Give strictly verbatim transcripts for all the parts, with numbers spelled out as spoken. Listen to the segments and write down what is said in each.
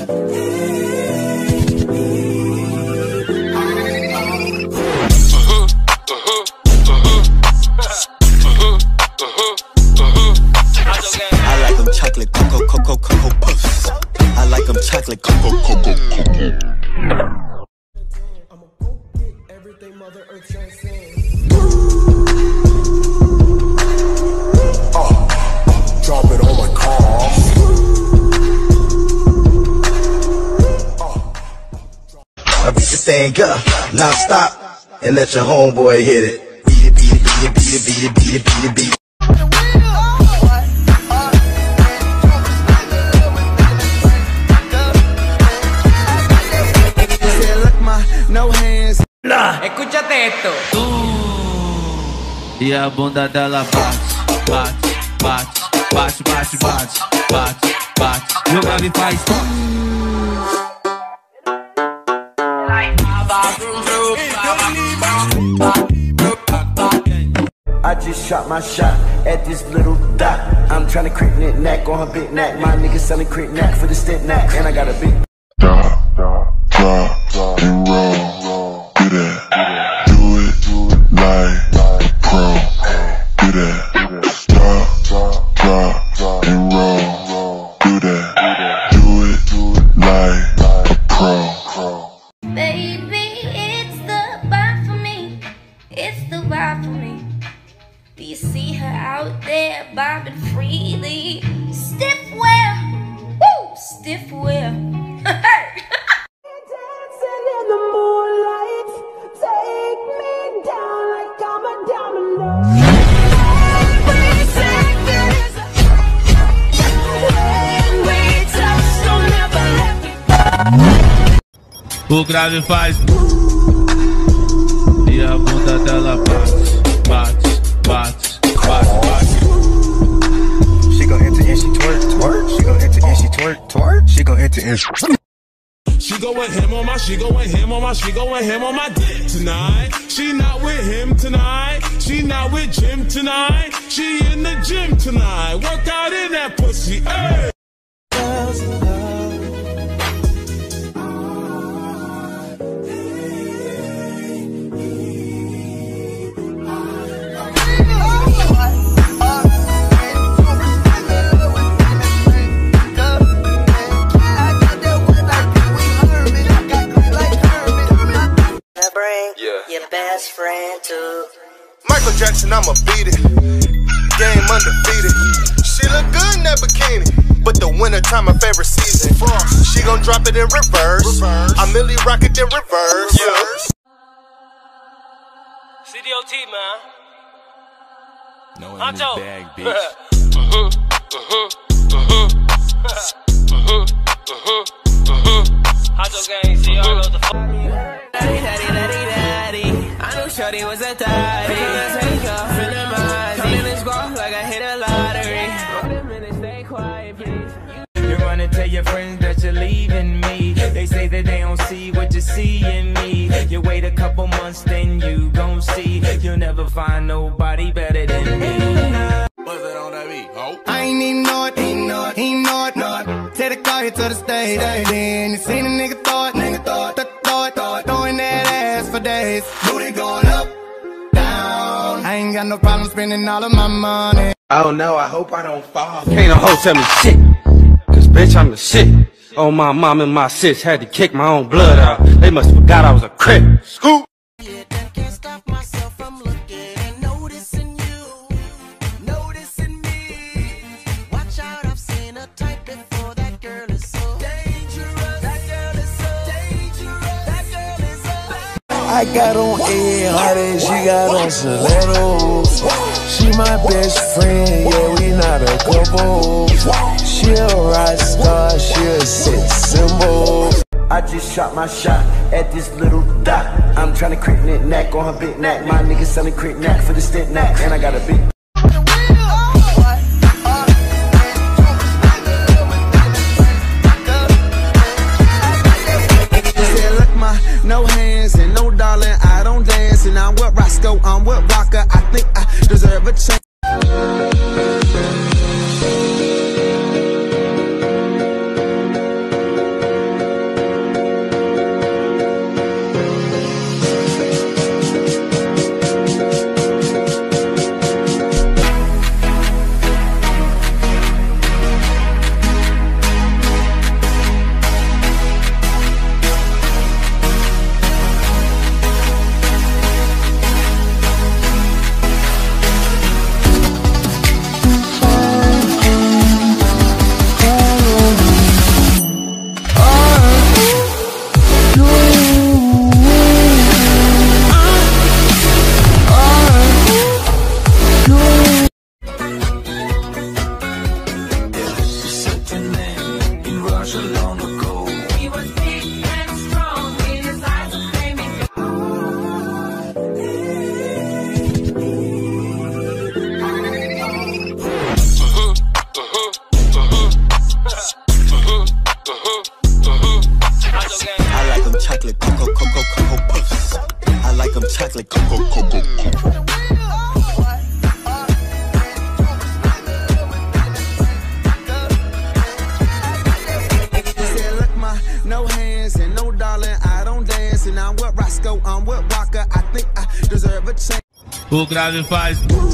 Chocolate cocoa cocoa cocoa puffs. I like them chocolate cocoa cocoa cocoa. I'ma go get everything Mother Earth transcends. Oh, drop it on my car. I beat the thing up, non-stop, and let your homeboy hit it. Beat it, beat it, beat it, beat it, beat it, beat it, beat it, beat it. No hands. Escúchate esto. E a bunda dela bate, bate, bate, bate, bate, bate, bate, bate. E o grave faz. I just shot my shot at this little dot. I'm trying to crick knit knack on her big neck. My niggas selling crick knack for the stint knack, and I got a big. Drop, drop, drop, and roll. Do that. Do it like a pro. Do that. Drop, drop, and roll. Do that. Do it like a pro. Baby, it's the vibe for me. It's the vibe for me. Do you see her out there bobbing freely? Stiff wear, woo, stiff wear. Dancing in the moonlight, take me down like I'm a domino. Every second is a when we touch, don't never let me. O grave faz. E a bunda dela bate, bate, bate, bate, bate. She gon' enter and she twerk, twerk. She gon' enter and she twerk, twerk. She gon' enter and she. She go with him on my, she go with him on my, she go with him on my dick tonight. She not with him tonight. She not with Jim tonight. She in the gym tonight. Work out in that pussy, hey. Your best friend too. Michael Jackson, I'ma beat it. Game undefeated. She look good in that bikini, but the winter time my favorite season. She gon' drop it in reverse. reverse. I merely rock it in reverse. Yeah. C D O T, man. No in this bag, bitch. uh-huh, uh-huh, uh-huh. uh-huh, uh-huh, uh-huh. Hot gang, see y'all know what the fuck. I knew Shorty was a thotty. Take off in the mind. Come in this golf like I hit a lottery. Wait a minute, stay quiet, please. You wanna tell your friends that you're leaving me. They say that they don't see what you see in me. You wait a couple months, then you gon' see. You'll never find nobody better than me. What's that on that beat? Oh. I ain't even know it, ain't know it, ain't know it, know it. Take the car here to the stage, then you seen a nigga thought, nigga thought, th thought, thought, throwing that ass for days. Booty going up, down. I ain't got no problem spending all of my money. Oh no, I hope I don't fall. Can't no hoe tell me shit, cause bitch I'm the shit. Oh my mom and my sis had to kick my own blood out. They must forgot I was a crip. Scoop. Can't stop myself from looking and noticing you, noticing me. Watch out, I've seen a type before. That girl is so dangerous. That girl is so dangerous. That girl is so. I got on Ed Hardy, she got on stilettos. She my best friend, yeah, we not a couple. She a rock star, she a sex symbol. I just shot my shot at this little dot. I'm trying to crick knit knack on her big neck. My niggas selling crick knack for the stint knack, and I got a big. No hands and no darling, I don't dance. And I'm with Roscoe, I'm with Rocker. I think I deserve a chance. so long ago. He was big and strong in his eyes of flaming. I like them chocolate cocoa cocoa cocoa puffs. I like them chocolate cocoa cocoa cocoa. No hands and no darling, I don't dance. And I'm with Roscoe, I'm with Walker. I think I deserve a chance. O grave faz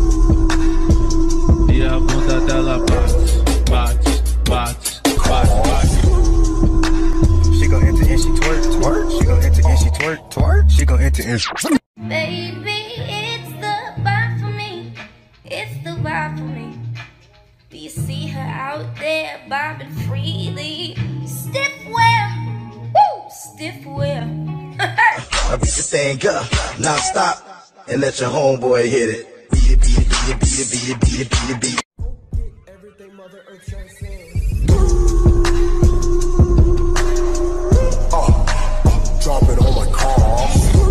e a bunda dela bate, bate, bate, bate, bate. She gon' enter and she twerk, twerk. She gon' enter and she twerk, twerk. She gon' enter and she. Baby, it's the vibe for me. It's the vibe for me. Do you see her out there bobbing freely? Stiff wear, woo, stiff wear. I beat the thing up, now stop, and let your homeboy hit it. Beat it, beat it, beat it, beat it, beat it, beat it, beat it, beat it. Everything Mother Earth says. Uh, drop it on my car.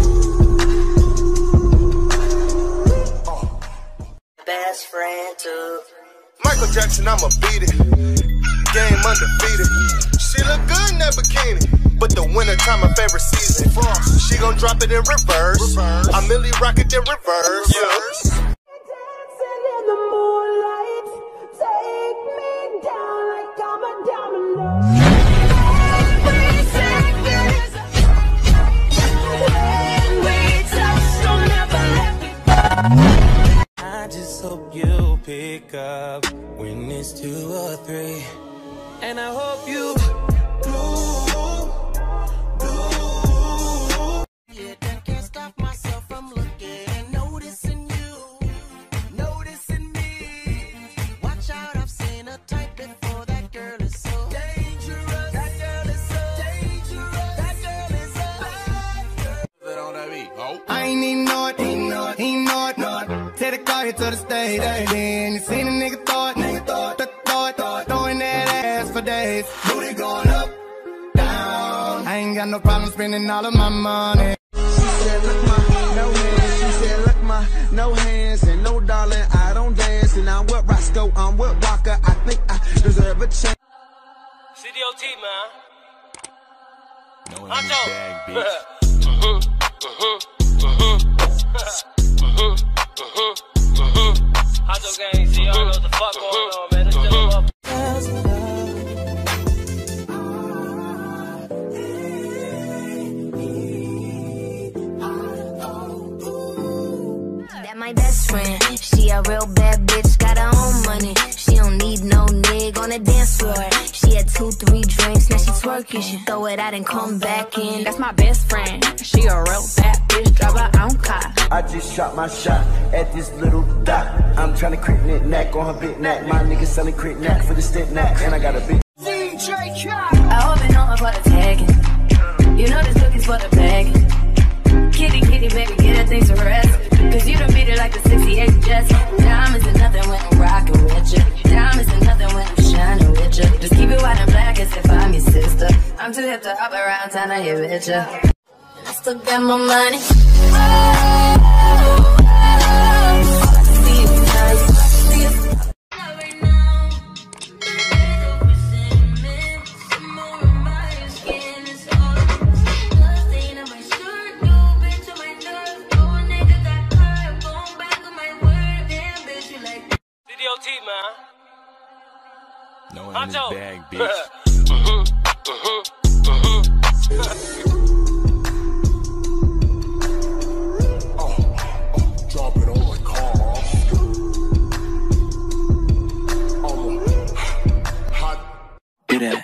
Best friend too. Michael Jackson, I'ma beat it. Game undefeated. She look good in that bikini, but the winter time my favorite season. She gon' drop it in reverse. I Millie rock it in reverse. Yeah. Dancing in the moonlight, take me down like I'm a domino. Every second is a when we touch, don't ever let me go. I just hope you pick up when it's two or three, and I hope you do, do. Yeah, I can't stop myself from looking and noticing you, noticing me. Watch out, I've seen a type before. That girl is so dangerous. That girl is so dangerous. That girl is so bad. I ain't even know it, ain't know it, ain't know it, know it. Take the car here to the stage, then you seen a nigga throw it, nigga throw it, throw it, throw it, throwing that ass for days. Booty going up, down. I ain't got no problem spending all of my money. She said, look my, no hands. She said, look my, no hands and no darling, I don't dance. And I'm with Roscoe, I'm with Walker. I think I deserve a chance. C D O T, man. No one in this bag, bitch. Hot gang, see y'all know what the fuck going on, man. It's still up. That my best friend, she a real bad bitch, got her own money. She don't need no nig on the dance floor. She had two, three drinks, now she twerking. She throw it out and come back in. That's my best friend, she a real bad bitch, drive her own car. I just shot my shot at this little dot. I'm tryna crit knit knack on her big neck. My nigga selling crit knack for the stint knack, and I got a big D J Khaled. I hope you know her for the tagging. You know this cookie's for the bagging. Kitty, kitty, baby, get her things to rest. Cause you done beat it like the sixty-eight Jets. Diamonds are nothing when I'm rockin' with ya. Diamonds are nothing when I'm shining with ya. Just keep it white and black as if I'm your sister. I'm too hip to hop around town, I hear with ya. I still got my money. Oh, oh, oh. See you tonight. See you. Man. No one in this bag, bitch. Drop it on my car. Hot. Do that.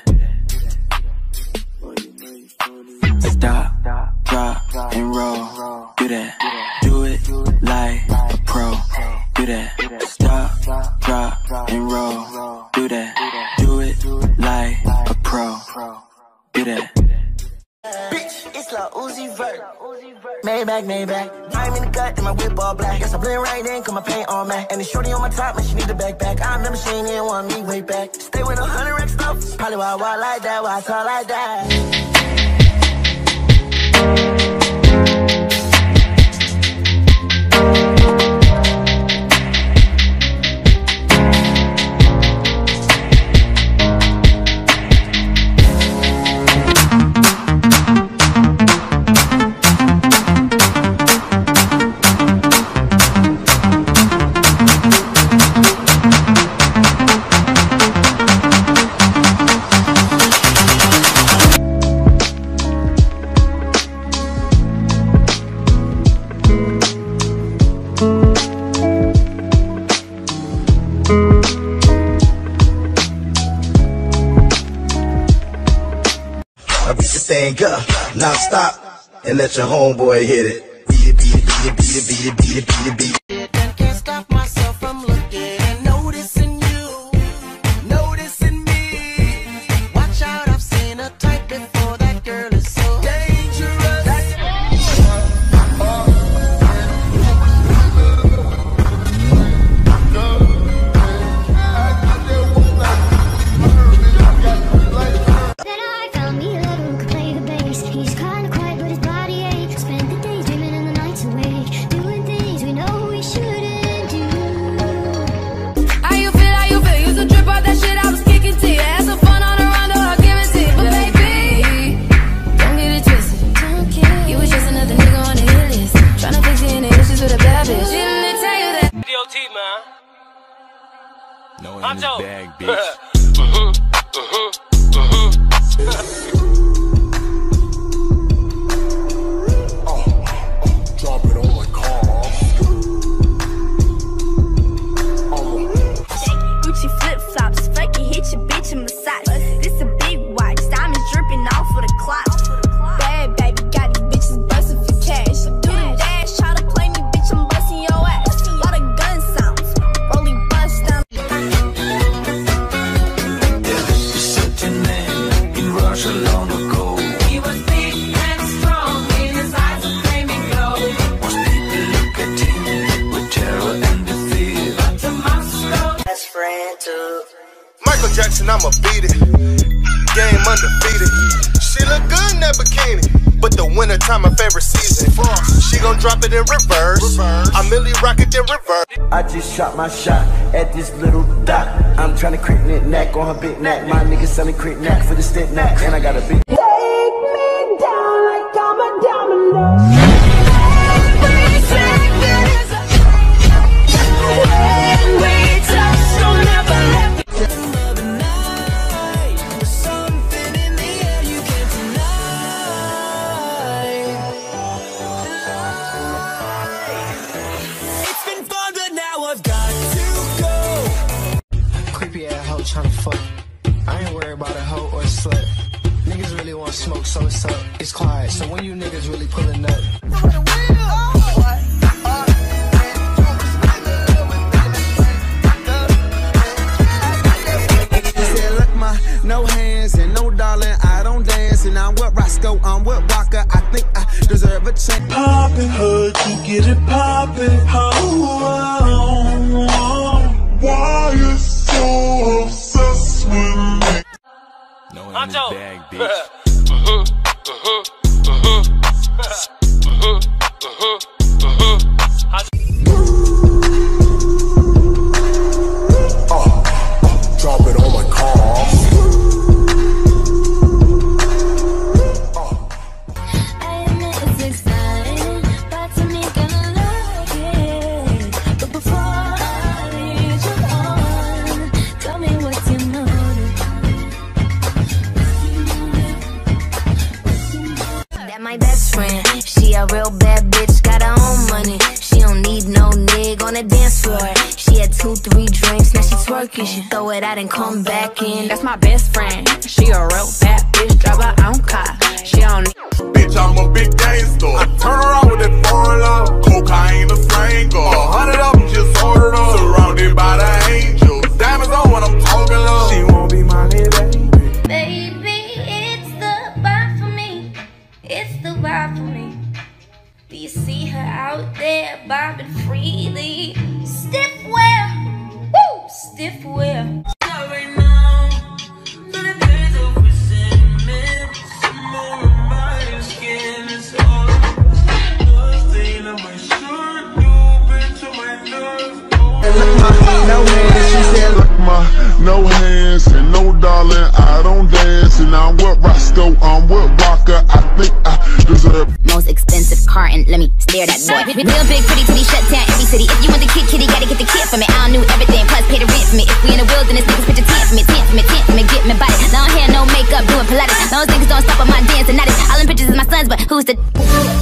Stop, drop, and roll. Do that. Do it like a pro. Do that. Stop, drop, and roll. Do that. Do it like a pro. Do that. Bitch, it's like a Uzi Vert. Maybach, Maybach. I'm in the gut and my whip all black. Guess I blend right in, cause my paint on Mac. And the shorty on my top, man, she need a backpack. I remember she ain't even want me way back. Stay with a hundred rack stuff. Probably why I walk like that, why I talk like that. Thing up, now stop and let your homeboy hit it. Beat it, beat it, beat it, beat it, beat it, beat it, beat it, beat it. I can't stop myself from looking and noticing you, noticing me. Watch out, I've seen a type before. That girl is so dangerous. Then I found me a lover who could play the bass. He's kinda quiet, but his body aches. Spend the days dreaming and the nights awake, doing things we know we shouldn't do. How you feel, how you feel? Used to trip out that shit I was kicking to you. Had some fun on the round, though I'll give it to you. But baby, don't get it twisted. You was just another nigga on the hit list, tryna fix any issues with a bad bitch. Didn't tell you that? D O T, man. No one in this bag, bitch. uh-huh, uh-huh, uh-huh. Drop it on my car. Gucci flip flops, fucking hit your bitch in massage. This a big watch, diamonds dripping off of the clock. Bad baby, got these bitches busting for cash. Do the dash, try to play me, bitch, I'm busting your ass. Lot of gun sounds, rolling bust down. Russia long ago. He was big and strong, in his eyes a flaming glow. Most people look at him with terror and the fear. To Moscow. Best friend too. Michael Jackson, I'ma beat it. Game undefeated. She look good in that bikini, but the winter time my favorite season. She gon' drop it in reverse. I Millie rock it in reverse. I just shot my shot at this little dot. I'm tryna crit knit knack on her big neck. My niggas selling crit knack for the stick knack, and I got a big. Take me down like I'm a domino. Every second is a when we touch, don't ever let me. Something in the air you can't deny. It's been fun, but now I've got to go. Creepy ass hoe tryna fuck. I ain't worried about a hoe or a slut. Niggas really want smoke, so it's up. It's quiet. So when you niggas really pulling up. Said, look, my no hands and no darling. I don't dance, and I'm with Roscoe. I'm with Walker. I think I deserve a chance. Poppin', heard you get it poppin'. Oh, why you so obsessed with me? No one in this bag, bitch. uh-huh, uh-huh, uh-huh. Uh-huh, uh-huh, uh-huh. Drop it on my car. I admit it's exciting, but to me gonna like it. But before I lead you on, tell me what's your motive. That my best friend, she a real bad bitch, got her own money. She don't need no nigga on the dance floor. She had two, three drinks, now she twerking. She throw it out and come back in. That's my best friend. She a real bad bitch, drive her own car. She don't need. Bitch, I'm a big gangster. I turn around with that foreign love. Cocaine the sprinkle. A hundred of them just ordered up. Surrounded by the angels. Diamonds on when I'm talking love. She won't be my little baby. Baby, it's the bar for me. It's the bar I'm with Walker. I think I deserve. Most expensive car and let me stare that boy. Real big pretty titty shut down every city. If you want the kid kitty, gotta get the kid for me. I don't knew everything, plus pay the rent for me. If we in the wilderness, niggas put your tent for me, tent for me, tent for me, get me body. Long hair, no makeup, doing Pilates. Those niggas don't stop at my dance and not it. All them pictures is my sons, but who's the